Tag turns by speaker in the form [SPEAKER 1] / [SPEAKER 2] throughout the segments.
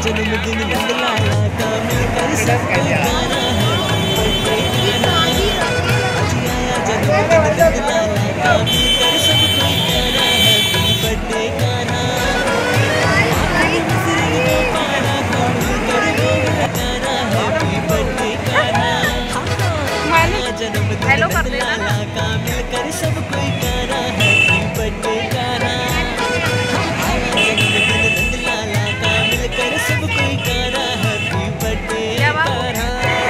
[SPEAKER 1] जन्मदिन नंद लाला का मिलकर सबको गाना है आज आया जन्मदिन नंद लाला का मिलकर सबको गाना है बर्थडे गाना मिस्री को पारा को मिलकर वो गाना है बर्थडे गाना जन्मदिन नंद लाला का मिलकर सबको गाना है बर्थडे गाना सब कोई गाना हैप्पी बर्थडे गाना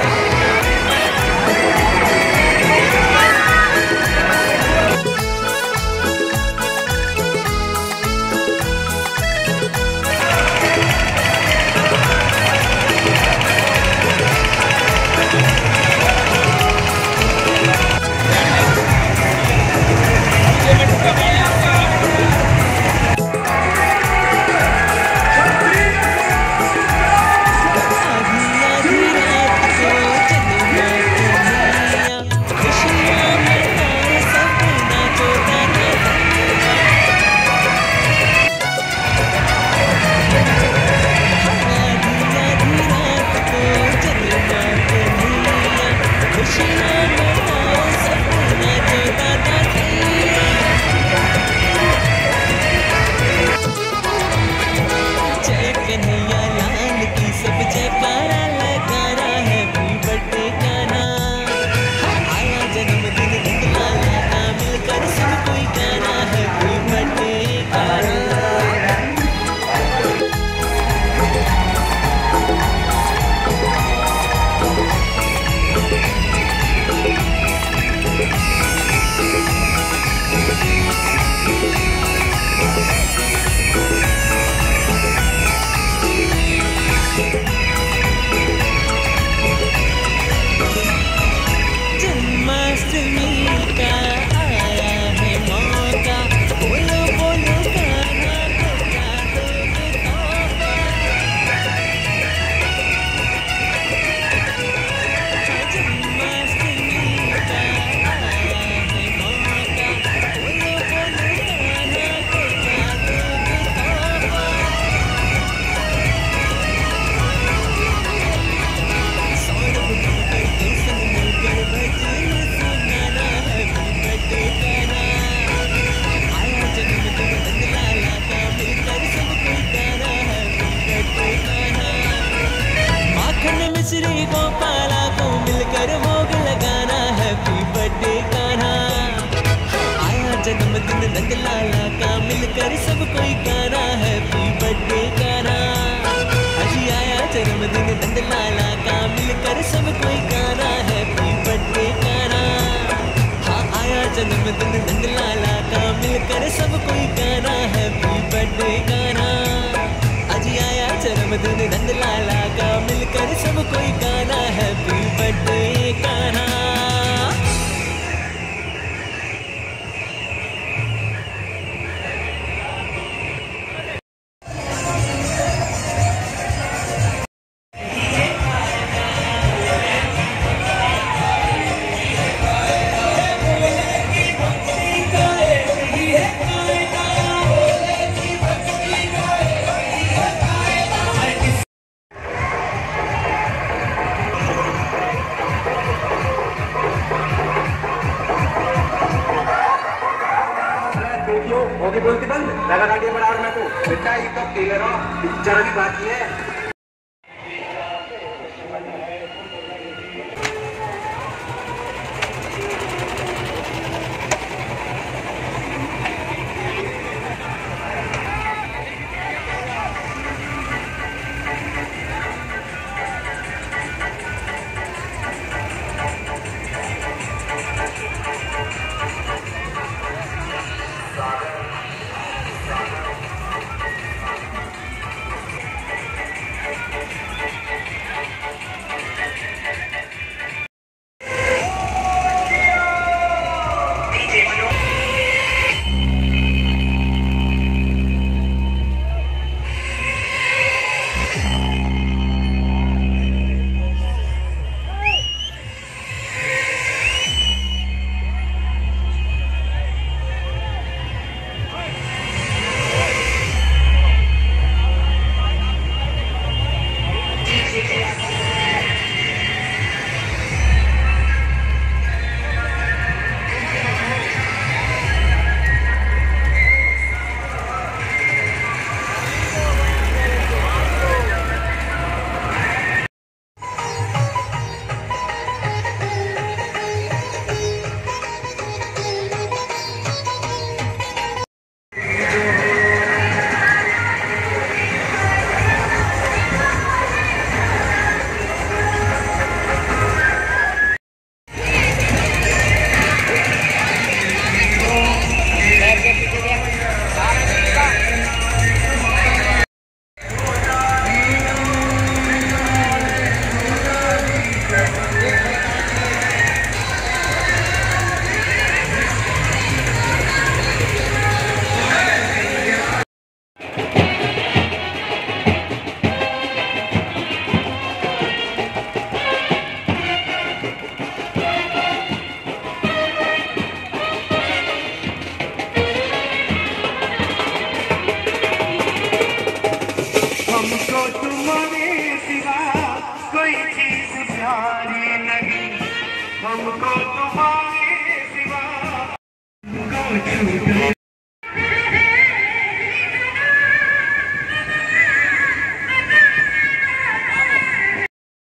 [SPEAKER 1] मिस्री को पाला को मिलकर भोग लगाना हैप्पी बर्थडे गाना आया जन्मदिन नंद लाला का मिलकर सब कोई गाना हैप्पी बर्थडे गाना आज आया जन्मदिन नंद लाला का मिलकर सब कोई गाना हैप्पी बर्थडे गाना हाँ आया जन्मदिन नंद लाला का मिलकर सब कोई गाना हैप्पी बर्थडे गाना आज आया जन्मदिन नंद लाला का मिलकर सब कोई गाना हैप्पी बर्थडे गाना
[SPEAKER 2] होगी बोलती बंद लगा गाड़ी बराबर में तू बेटा ये तो टेलर हो पिक्चर भी बाकी है